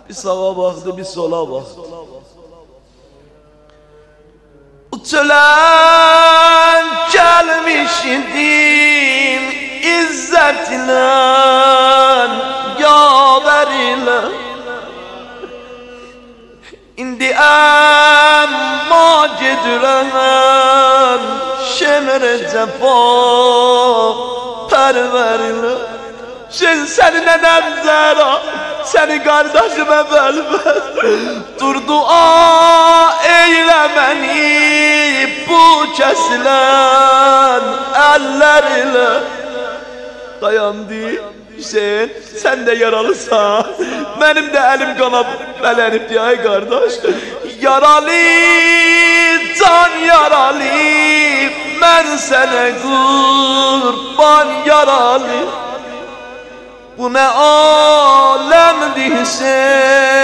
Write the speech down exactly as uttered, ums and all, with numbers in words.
Bir sağa baktı, bir sola baktı. Uçulan gelmiş idim İzzetle yaver ile. İndi emma gedirem şemre cefa perver ile. Şimdi seni nenem Zehra, seni kardeşime vermez. Dur dua eyle beni bu kesilen eller ile. Dayandı Hüseyin, sen de yaralısan, benim de elim kanap belenip diye kardeş. Yaralı, can yaralı, ben sana kurban yaralı. Bu ne alemdi Hüseyin,